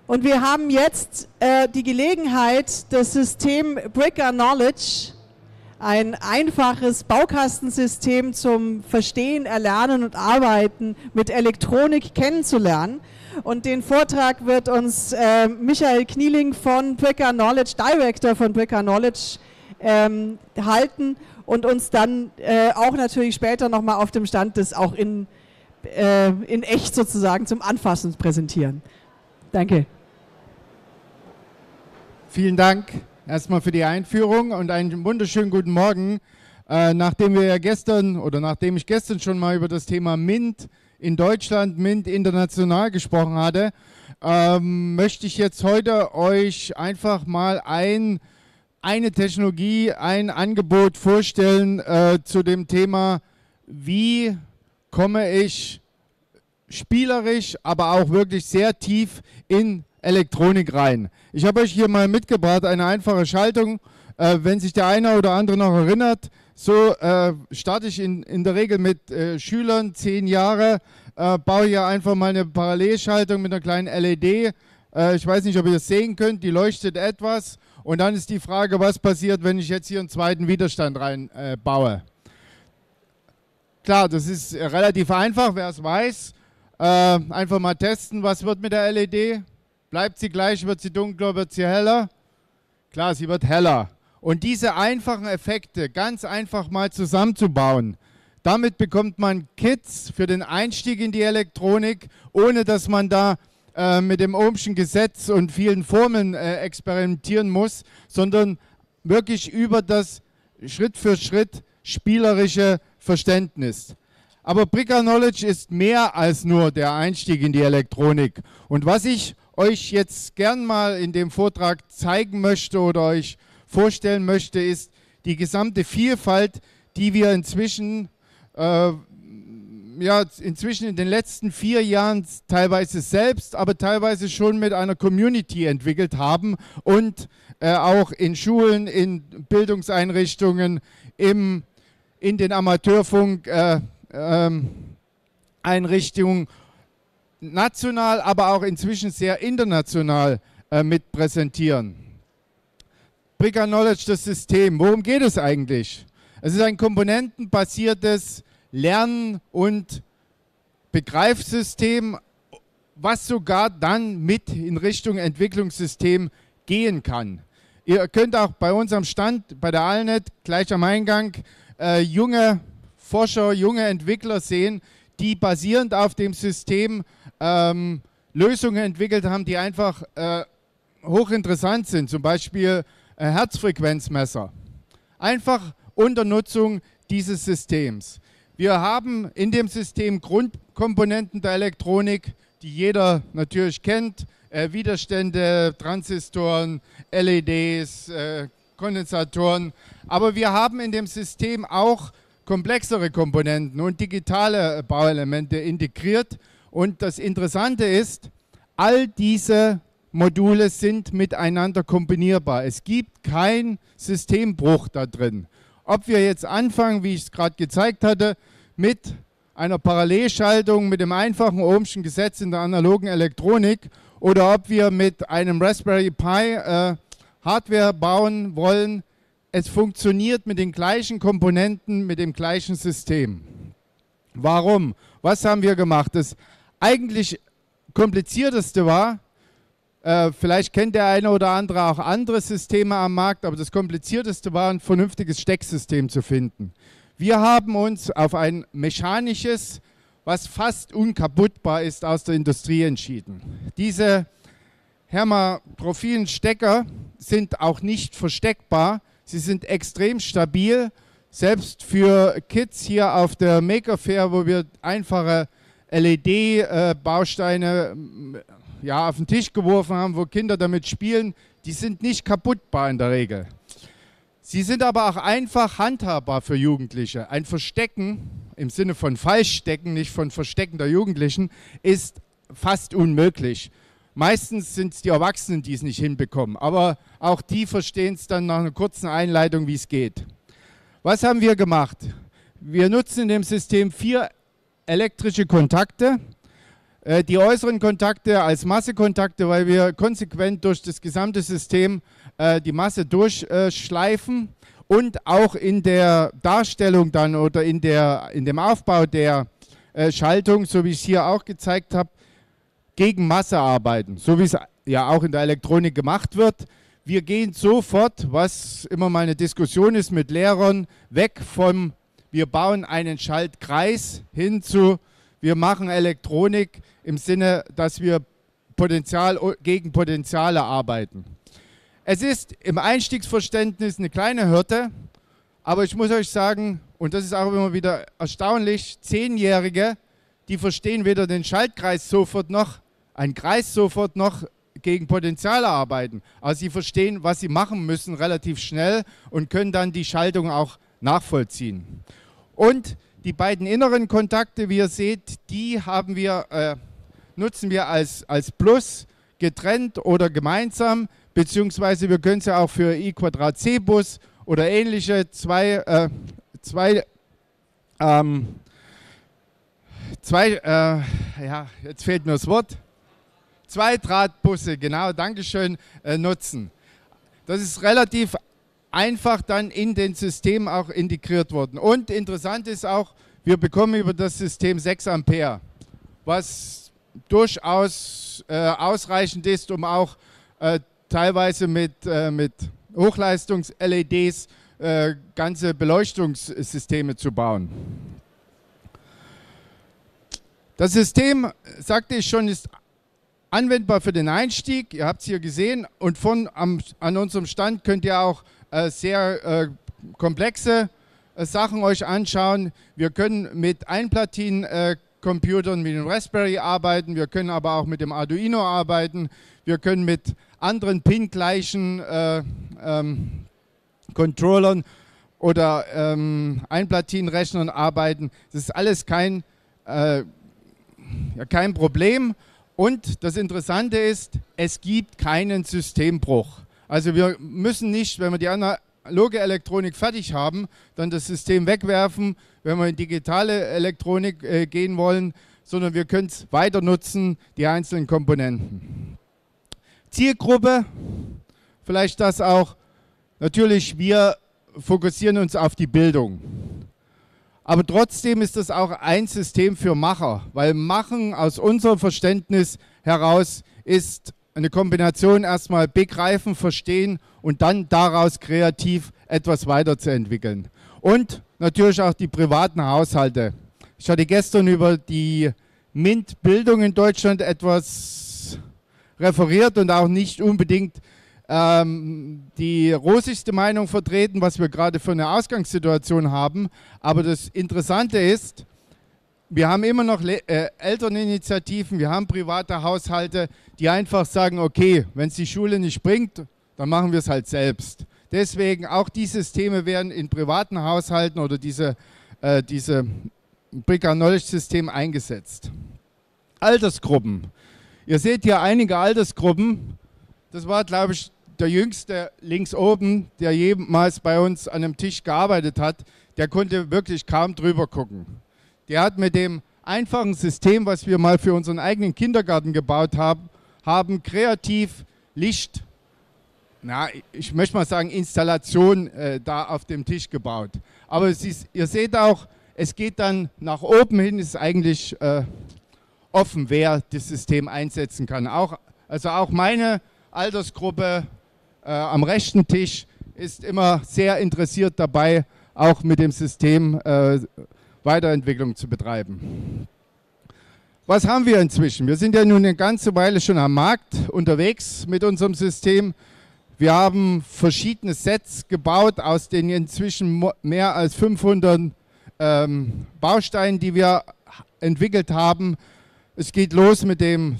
Und wir haben jetzt die Gelegenheit, das System Bricka Knowledge, ein einfaches Baukastensystem zum Verstehen, Erlernen und Arbeiten mit Elektronik kennenzulernen. Und den Vortrag wird uns Michael Knieling von Bricka Knowledge, Director von Bricka Knowledge, halten und uns dann auch natürlich später nochmal auf dem Stand des auch in echt sozusagen zum Anfassen präsentieren. Danke. Vielen Dank erstmal für die Einführung und einen wunderschönen guten Morgen. Nachdem ich gestern schon mal über das Thema MINT in Deutschland, MINT international gesprochen hatte, möchte ich jetzt heute euch einfach mal eine Technologie, ein Angebot vorstellen zu dem Thema, wie komme ich spielerisch, aber auch wirklich sehr tief in Elektronik rein. Ich habe euch hier mal mitgebracht eine einfache Schaltung. Wenn sich der eine oder andere noch erinnert, so starte ich in der Regel mit Schülern, 10 Jahre, baue hier einfach mal eine Parallelschaltung mit einer kleinen LED. Ich weiß nicht, ob ihr das sehen könnt, die leuchtet etwas. Und dann ist die Frage, was passiert, wenn ich jetzt hier einen zweiten Widerstand reinbaue. Klar, das ist relativ einfach, wer es weiß. Einfach mal testen, was wird mit der LED? Bleibt sie gleich, wird sie dunkler, wird sie heller? Klar, sie wird heller. Und diese einfachen Effekte ganz einfach mal zusammenzubauen, damit bekommt man Kits für den Einstieg in die Elektronik, ohne dass man da mit dem Ohmschen Gesetz und vielen Formeln experimentieren muss, sondern wirklich über das Schritt für Schritt spielerische Verständnis. Aber Bricka Knowledge ist mehr als nur der Einstieg in die Elektronik. Und was ich euch jetzt gern mal in dem Vortrag zeigen möchte oder euch vorstellen möchte, ist die gesamte Vielfalt, die wir inzwischen in den letzten 4 Jahren teilweise selbst, aber teilweise schon mit einer Community entwickelt haben und auch in Schulen, in Bildungseinrichtungen, in den Amateurfunk-Einrichtungen national, aber auch inzwischen sehr international mit präsentieren. Bricka Knowledge, das System. Worum geht es eigentlich? Es ist ein komponentenbasiertes Lern- und Begreifsystem, was sogar dann mit in Richtung Entwicklungssystem gehen kann. Ihr könnt auch bei uns am Stand, bei der ALNET, gleich am Eingang, junge Forscher, junge Entwickler sehen, die basierend auf dem System Lösungen entwickelt haben, die einfach hochinteressant sind. Zum Beispiel Herzfrequenzmesser. Einfach unter Nutzung dieses Systems. Wir haben in dem System Grundkomponenten der Elektronik, die jeder natürlich kennt. Widerstände, Transistoren, LEDs, Kondensatoren. Aber wir haben in dem System auch komplexere Komponenten und digitale Bauelemente integriert. Und das Interessante ist, all diese Module sind miteinander kombinierbar. Es gibt keinen Systembruch da drin. Ob wir jetzt anfangen, wie ich es gerade gezeigt hatte, mit einer Parallelschaltung, mit dem einfachen Ohmschen Gesetz in der analogen Elektronik oder ob wir mit einem Raspberry Pi Hardware bauen wollen, es funktioniert mit den gleichen Komponenten, mit dem gleichen System. Warum? Was haben wir gemacht? Das eigentlich komplizierteste war, vielleicht kennt der eine oder andere auch andere Systeme am Markt, aber das komplizierteste war, ein vernünftiges Stecksystem zu finden. Wir haben uns auf ein mechanisches, was fast unkaputtbar ist, aus der Industrie entschieden. Diese hermaprophilen Stecker sind auch nicht versteckbar, sie sind extrem stabil. Selbst für Kids hier auf der Maker Fair, wo wir einfache LED-Bausteine auf den Tisch geworfen haben, wo Kinder damit spielen, die sind nicht kaputtbar in der Regel. Sie sind aber auch einfach handhabbar für Jugendliche. Ein Verstecken, im Sinne von Falschstecken, nicht von Verstecken der Jugendlichen, ist fast unmöglich. Meistens sind es die Erwachsenen, die es nicht hinbekommen, aber auch die verstehen es dann nach einer kurzen Einleitung, wie es geht. Was haben wir gemacht? Wir nutzen in dem System 4 elektrische Kontakte. Die äußeren Kontakte als Massekontakte, weil wir konsequent durch das gesamte System die Masse durchschleifen und auch in der Darstellung dann oder in dem Aufbau der Schaltung, so wie ich es hier auch gezeigt habe, gegen Masse arbeiten, so wie es ja auch in der Elektronik gemacht wird. Wir gehen sofort, was immer mal eine Diskussion ist mit Lehrern, weg vom wir bauen einen Schaltkreis hin zu wir machen Elektronik im Sinne, dass wir gegen Potenziale arbeiten. Es ist im Einstiegsverständnis eine kleine Hürde, aber ich muss euch sagen, und das ist auch immer wieder erstaunlich, 10-Jährige, die verstehen weder den Schaltkreis sofort noch, einen Kreis sofort noch gegen Potenziale arbeiten. Also sie verstehen, was sie machen müssen, relativ schnell und können dann die Schaltung auch nachvollziehen. Und die beiden inneren Kontakte, wie ihr seht, die nutzen wir als Plus, getrennt oder gemeinsam, beziehungsweise wir können sie auch für I²C-Bus oder ähnliche jetzt fehlt mir das Wort, Zweidrahtbusse, genau, Dankeschön, nutzen. Das ist relativ einfach dann in den System auch integriert worden. Und interessant ist auch, wir bekommen über das System 6 Ampere, was durchaus ausreichend ist, um auch teilweise mit Hochleistungs-LEDs ganze Beleuchtungssysteme zu bauen. Das System, sagte ich schon, ist anwendbar für den Einstieg. Ihr habt es hier gesehen und an unserem Stand könnt ihr auch sehr komplexe Sachen euch anschauen. Wir können mit Einplatinen-Computern wie dem Raspberry arbeiten, wir können aber auch mit dem Arduino arbeiten, wir können mit anderen PIN-gleichen Controllern oder Einplatinenrechnern arbeiten. Das ist alles kein Problem. Und das Interessante ist, es gibt keinen Systembruch. Also wir müssen nicht, wenn wir die analoge Elektronik fertig haben, dann das System wegwerfen, wenn wir in digitale Elektronik gehen wollen, sondern wir können es weiter nutzen, die einzelnen Komponenten. Zielgruppe, vielleicht das auch, natürlich wir fokussieren uns auf die Bildung. Aber trotzdem ist das auch ein System für Macher, weil Machen aus unserem Verständnis heraus ist eine Kombination erstmal begreifen, verstehen und dann daraus kreativ etwas weiterzuentwickeln. Und natürlich auch die privaten Haushalte. Ich hatte gestern über die MINT-Bildung in Deutschland etwas referiert und auch nicht unbedingt die rosigste Meinung vertreten, was wir gerade für eine Ausgangssituation haben. Aber das Interessante ist, wir haben immer noch Elterninitiativen, wir haben private Haushalte, die einfach sagen, okay, wenn es die Schule nicht bringt, dann machen wir es halt selbst. Deswegen auch die Systeme werden in privaten Haushalten oder diese Brick-and-Knowledge-System eingesetzt. Altersgruppen. Ihr seht hier einige Altersgruppen. Das war, glaube ich, der Jüngste links oben, der jemals bei uns an einem Tisch gearbeitet hat. Der konnte wirklich kaum drüber gucken. Der hat mit dem einfachen System, was wir mal für unseren eigenen Kindergarten gebaut haben kreativ Licht, ich möchte mal sagen Installation da auf dem Tisch gebaut. Aber ihr seht auch, es geht dann nach oben hin, ist eigentlich offen, wer das System einsetzen kann. Also auch meine Altersgruppe am rechten Tisch ist immer sehr interessiert dabei, auch mit dem System Weiterentwicklung zu betreiben. Was haben wir inzwischen? Wir sind ja nun eine ganze Weile schon am Markt unterwegs mit unserem System. Wir haben verschiedene Sets gebaut aus den inzwischen mehr als 500 Bausteinen, die wir entwickelt haben. Es geht los mit dem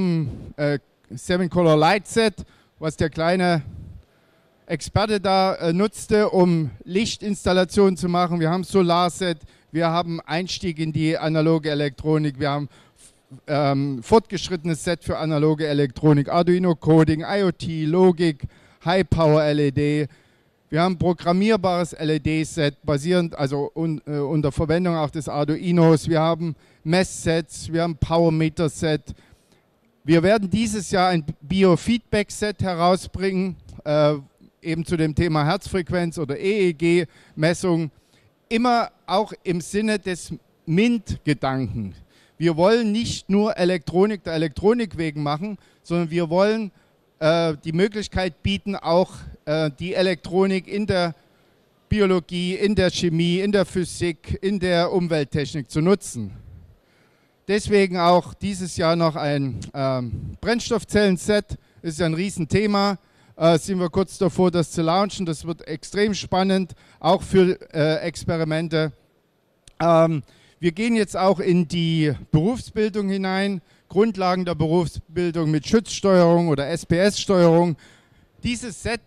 7-Color Light Set, was der kleine Experte da nutzte, um Lichtinstallationen zu machen. Wir haben Solarset, wir haben Einstieg in die analoge Elektronik, wir haben fortgeschrittenes Set für analoge Elektronik, Arduino Coding, IoT, Logik, High Power LED. Wir haben ein programmierbares LED-Set, basierend, also unter Verwendung auch des Arduinos. Wir haben Messsets, wir haben Power-Meter-Set. Wir werden dieses Jahr ein Biofeedback-Set herausbringen, eben zu dem Thema Herzfrequenz oder EEG-Messung, immer auch im Sinne des MINT-Gedanken. Wir wollen nicht nur Elektronik der Elektronik wegen machen, sondern wir wollen die Möglichkeit bieten, auch die Elektronik in der Biologie, in der Chemie, in der Physik, in der Umwelttechnik zu nutzen. Deswegen auch dieses Jahr noch ein Brennstoffzellen-Set, das ist ja ein Riesenthema. Sind wir kurz davor, das zu launchen. Das wird extrem spannend, auch für Experimente. Wir gehen jetzt auch in die Berufsbildung hinein, Grundlagen der Berufsbildung mit Schutzsteuerung oder SPS-Steuerung. Dieses Set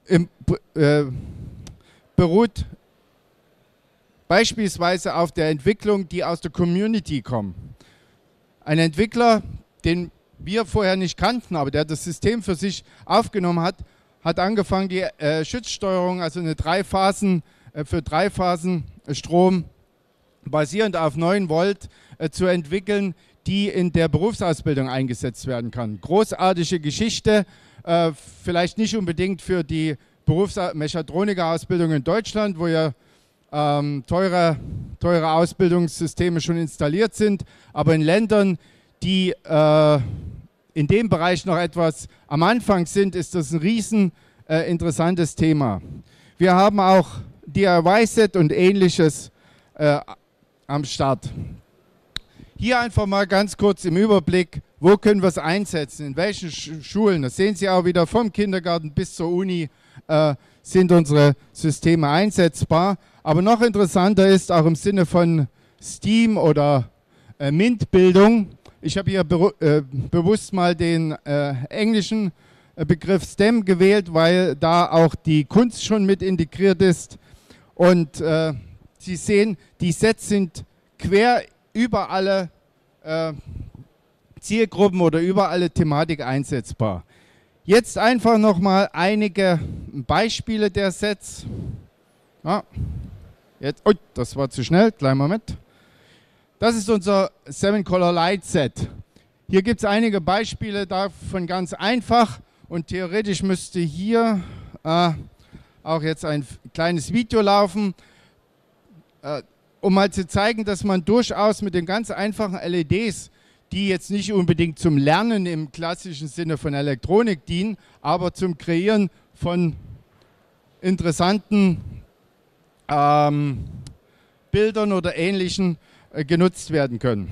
beruht beispielsweise auf der Entwicklung, die aus der Community kommt. Ein Entwickler, den wir vorher nicht kannten, aber der das System für sich aufgenommen hat, hat angefangen, die Schutzsteuerung, also eine für 3 Phasen Strom basierend auf 9 Volt zu entwickeln, die in der Berufsausbildung eingesetzt werden kann. Großartige Geschichte, vielleicht nicht unbedingt für die Mechatroniker-Ausbildung in Deutschland, wo ja teure Ausbildungssysteme schon installiert sind, aber in Ländern, die in dem Bereich noch etwas am Anfang sind, ist das ein riesen interessantes Thema. Wir haben auch DIY-Set und Ähnliches am Start. Hier einfach mal ganz kurz im Überblick, wo können wir es einsetzen, in welchen Schulen. Das sehen Sie auch wieder, vom Kindergarten bis zur Uni sind unsere Systeme einsetzbar. Aber noch interessanter ist auch im Sinne von STEAM oder MINT-Bildung. Ich habe hier bewusst mal den englischen Begriff STEM gewählt, weil da auch die Kunst schon mit integriert ist. Und Sie sehen, die Sets sind quer über alle Zielgruppen oder über alle Thematik einsetzbar. Jetzt einfach nochmal einige Beispiele der Sets. Jetzt, das war zu schnell, kleinen Moment. Das ist unser 7-Color Light Set. Hier gibt es einige Beispiele davon, ganz einfach, und theoretisch müsste hier auch jetzt ein kleines Video laufen, um mal zu zeigen, dass man durchaus mit den ganz einfachen LEDs, die jetzt nicht unbedingt zum Lernen im klassischen Sinne von Elektronik dienen, aber zum Kreieren von interessanten Bildern oder Ähnlichen genutzt werden können.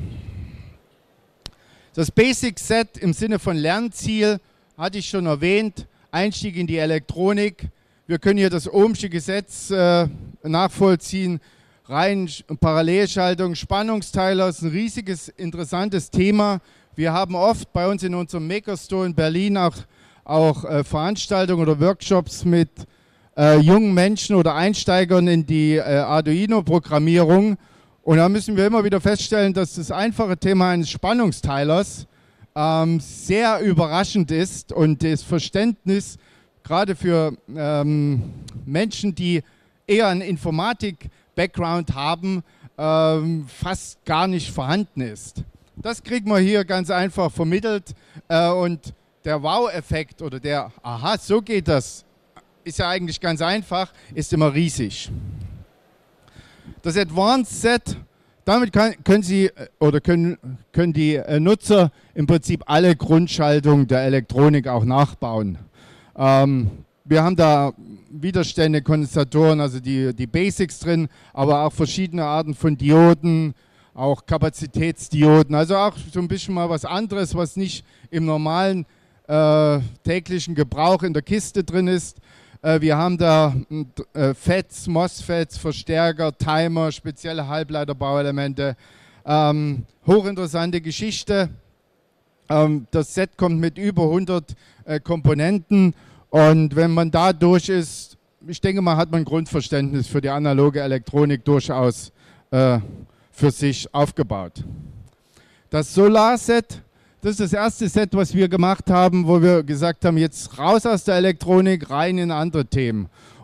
Das Basic Set im Sinne von Lernziel hatte ich schon erwähnt, Einstieg in die Elektronik. Wir können hier das Ohmsche Gesetz nachvollziehen, rein Parallelschaltung, Spannungsteiler, ist ein riesiges, interessantes Thema. Wir haben oft bei uns in unserem Makerstore in Berlin auch Veranstaltungen oder Workshops mit jungen Menschen oder Einsteigern in die Arduino-Programmierung. Und da müssen wir immer wieder feststellen, dass das einfache Thema eines Spannungsteilers sehr überraschend ist und das Verständnis gerade für Menschen, die eher einen Informatik-Background haben, fast gar nicht vorhanden ist. Das kriegt man hier ganz einfach vermittelt und der Wow-Effekt oder der Aha, so geht das, ist ja eigentlich ganz einfach, ist immer riesig. Das Advanced Set, damit können Sie oder können die Nutzer im Prinzip alle Grundschaltungen der Elektronik auch nachbauen. Wir haben da Widerstände, Kondensatoren, also die Basics drin, aber auch verschiedene Arten von Dioden, auch Kapazitätsdioden, also auch so ein bisschen mal was anderes, was nicht im normalen täglichen Gebrauch in der Kiste drin ist. Wir haben da FETs, MOSFETs, Verstärker, Timer, spezielle Halbleiterbauelemente. Hochinteressante Geschichte. Das Set kommt mit über 100 Komponenten und wenn man da durch ist, ich denke mal, hat man ein Grundverständnis für die analoge Elektronik durchaus für sich aufgebaut. Das Solar-Set, das ist das erste Set, was wir gemacht haben, wo wir gesagt haben, jetzt raus aus der Elektronik, rein in andere Themen.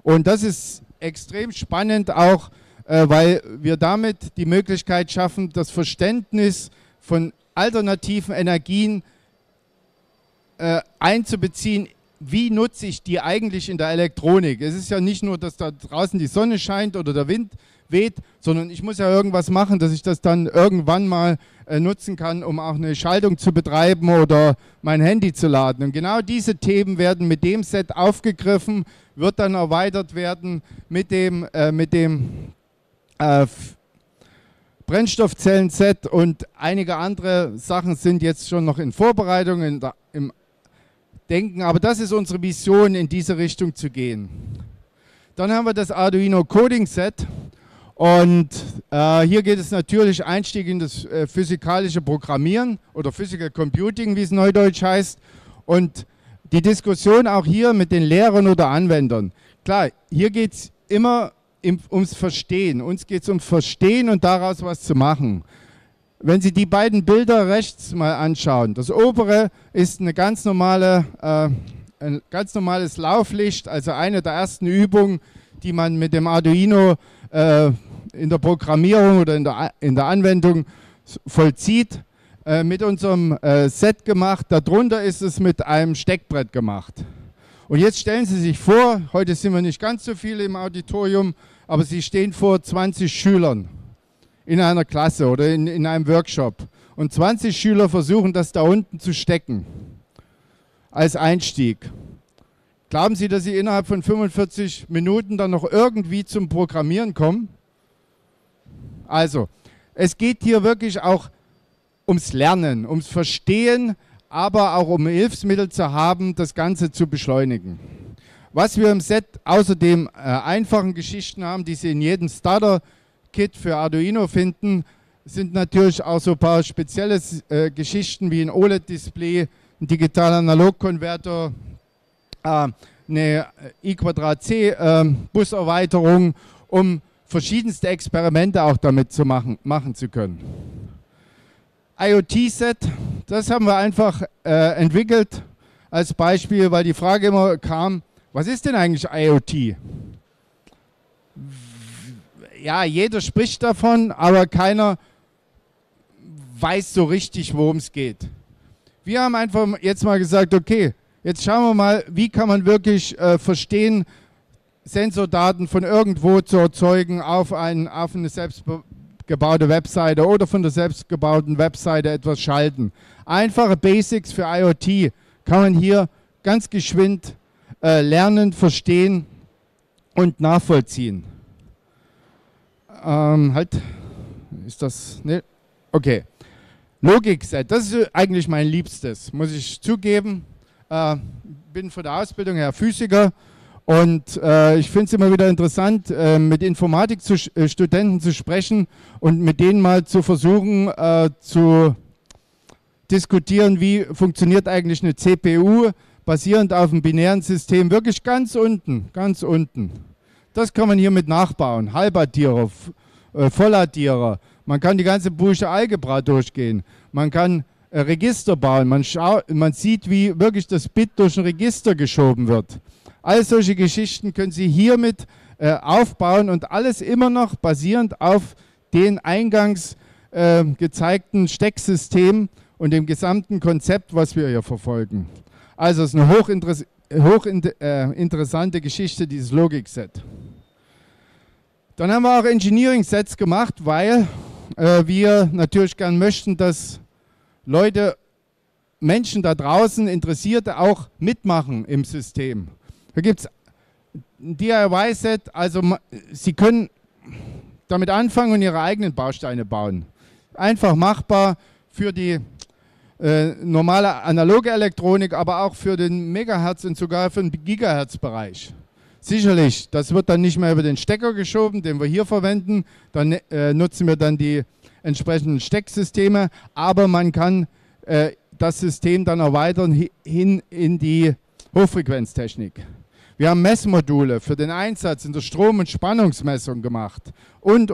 Und das ist extrem spannend auch, weil wir damit die Möglichkeit schaffen, das Verständnis von alternativen Energien einzubeziehen. Wie nutze ich die eigentlich in der Elektronik? Es ist ja nicht nur, dass da draußen die Sonne scheint oder der Wind weht, sondern ich muss ja irgendwas machen, dass ich das dann irgendwann mal nutzen kann, um auch eine Schaltung zu betreiben oder mein Handy zu laden. Und genau diese Themen werden mit dem Set aufgegriffen, wird dann erweitert werden mit dem Brennstoffzellen-Set, und einige andere Sachen sind jetzt schon noch in Vorbereitung, im Denken, aber das ist unsere Vision, in diese Richtung zu gehen. Dann haben wir das Arduino Coding Set, und hier geht es natürlich Einstieg in das physikalische Programmieren oder Physical Computing, wie es neudeutsch heißt, und die Diskussion auch hier mit den Lehrern oder Anwendern. Klar, hier geht es immer ums Verstehen. Uns geht es ums Verstehen und daraus was zu machen. Wenn Sie die beiden Bilder rechts mal anschauen, das obere ist ein ganz normales Lauflicht, also eine der ersten Übungen, die man mit dem Arduino in der Programmierung oder in der Anwendung vollzieht, mit unserem Set gemacht. Darunter ist es mit einem Steckbrett gemacht. Und jetzt stellen Sie sich vor, heute sind wir nicht ganz so viele im Auditorium, aber Sie stehen vor 20 Schülern in einer Klasse oder in einem Workshop. Und 20 Schüler versuchen, das da unten zu stecken als Einstieg. Glauben Sie, dass Sie innerhalb von 45 Minuten dann noch irgendwie zum Programmieren kommen? Also, es geht hier wirklich auch ums Lernen, ums Verstehen, aber auch um Hilfsmittel zu haben, das Ganze zu beschleunigen. Was wir im Set außerdem einfachen Geschichten haben, die Sie in jedem Starter-Kit für Arduino finden, sind natürlich auch so ein paar spezielle Geschichten wie ein OLED-Display, ein Digital-Analog-Konverter, eine I²C-Buserweiterung, um verschiedenste Experimente auch damit machen zu können. IoT-Set, das haben wir einfach entwickelt als Beispiel, weil die Frage immer kam, was ist denn eigentlich IoT? Ja, jeder spricht davon, aber keiner weiß so richtig, worum es geht. Wir haben einfach jetzt mal gesagt, okay, jetzt schauen wir mal, wie kann man wirklich verstehen, Sensordaten von irgendwo zu erzeugen auf eine selbstgebaute Webseite oder von der selbstgebauten Webseite etwas schalten. Einfache Basics für IoT kann man hier ganz geschwind lernen, verstehen und nachvollziehen. Ist das, ne? Okay. Logikset, das ist eigentlich mein Liebstes, muss ich zugeben. Bin von der Ausbildung her Physiker und ich finde es immer wieder interessant, mit Informatikstudenten zu sprechen und mit denen mal zu versuchen zu diskutieren, wie funktioniert eigentlich eine CPU basierend auf einem binären System, wirklich ganz unten, ganz unten. Das kann man hiermit nachbauen, Halbaddierer, Volladdierer. Man kann die ganze Boole'sche Algebra durchgehen. Man kann Register bauen. Man sieht, wie wirklich das Bit durch ein Register geschoben wird. All solche Geschichten können Sie hiermit aufbauen und alles immer noch basierend auf den eingangs gezeigten Stecksystem und dem gesamten Konzept, was wir hier verfolgen. Also es ist eine hochinteressante Geschichte, dieses Logikset. Dann haben wir auch Engineering-Sets gemacht, weil wir natürlich gern möchten, dass Menschen da draußen, Interessierte auch mitmachen im System. Da gibt es ein DIY-Set, also Sie können damit anfangen und Ihre eigenen Bausteine bauen. Einfach machbar für die normale analoge Elektronik, aber auch für den Megahertz und sogar für den Gigahertz-Bereich. Sicherlich, das wird dann nicht mehr über den Stecker geschoben, den wir hier verwenden, dann nutzen wir dann die entsprechenden Stecksysteme, aber man kann das System dann erweitern hin in die Hochfrequenztechnik. Wir haben Messmodule für den Einsatz in der Strom- und Spannungsmessung gemacht und.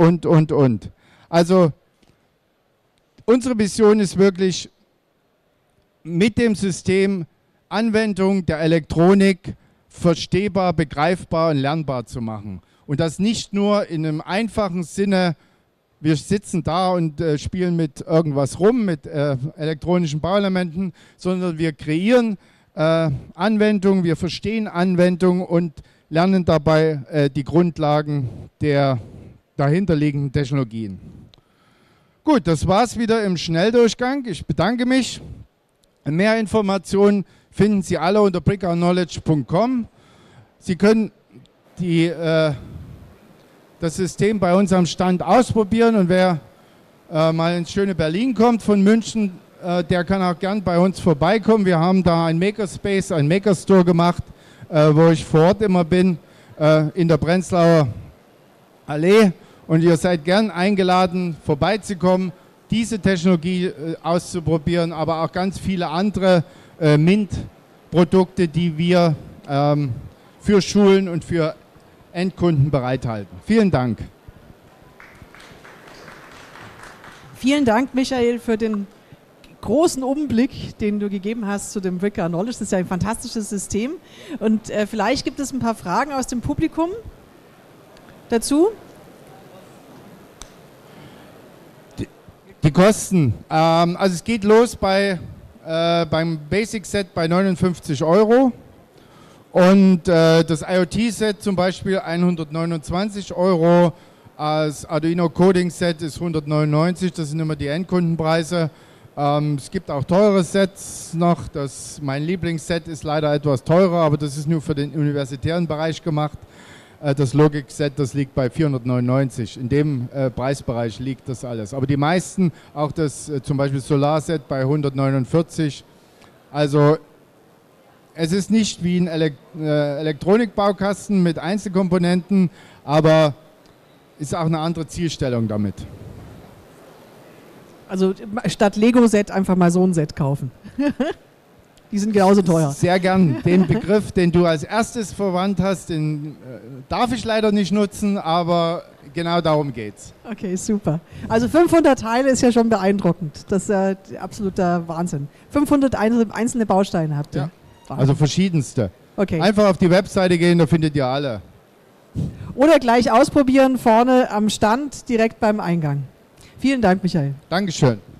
Also unsere Vision ist wirklich, mit dem System Anwendung der Elektronik verstehbar, begreifbar und lernbar zu machen. Und das nicht nur in einem einfachen Sinne, wir sitzen da und spielen mit irgendwas rum, mit elektronischen Bauelementen, sondern wir kreieren Anwendungen, wir verstehen Anwendungen und lernen dabei die Grundlagen der dahinterliegenden Technologien. Gut, das war's wieder im Schnelldurchgang. Ich bedanke mich. Mehr Informationen finden Sie alle unter brickourknowledge.com. Sie können das System bei uns am Stand ausprobieren und wer mal ins schöne Berlin kommt von München, der kann auch gern bei uns vorbeikommen. Wir haben da ein Makerspace, ein Makerstore gemacht, wo ich vor Ort immer bin, in der Prenzlauer Allee. Und ihr seid gern eingeladen, vorbeizukommen, diese Technologie auszuprobieren, aber auch ganz viele andere MINT-Produkte, die wir für Schulen und für Endkunden bereithalten. Vielen Dank. Vielen Dank, Michael, für den großen Umblick, den du gegeben hast zu dem Brickyard Knowledge. Das ist ja ein fantastisches System. Und vielleicht gibt es ein paar Fragen aus dem Publikum dazu. Die Kosten. Also es geht los beim Basic Set bei 59 € und das IoT Set zum Beispiel 129 €. Das Arduino Coding Set ist 199, das sind immer die Endkundenpreise. Es gibt auch teure Sets noch. Mein Lieblingsset ist leider etwas teurer, aber das ist nur für den universitären Bereich gemacht. Das Logic-Set, das liegt bei 499. In dem Preisbereich liegt das alles. Aber die meisten, auch das zum Beispiel Solar-Set bei 149. Also es ist nicht wie ein Elektronikbaukasten mit Einzelkomponenten, aber ist auch eine andere Zielstellung damit. Also statt Lego-Set einfach mal so ein Set kaufen. Die sind genauso teuer. Sehr gern. Den Begriff, den du als erstes verwandt hast, den darf ich leider nicht nutzen, aber genau darum geht's. Okay, super. Also 500 Teile ist ja schon beeindruckend. Das ist ja absoluter Wahnsinn. 500 einzelne Bausteine habt ihr. Ja, also verschiedenste. Okay. Einfach auf die Webseite gehen, da findet ihr alle. Oder gleich ausprobieren, vorne am Stand, direkt beim Eingang. Vielen Dank, Michael. Dankeschön.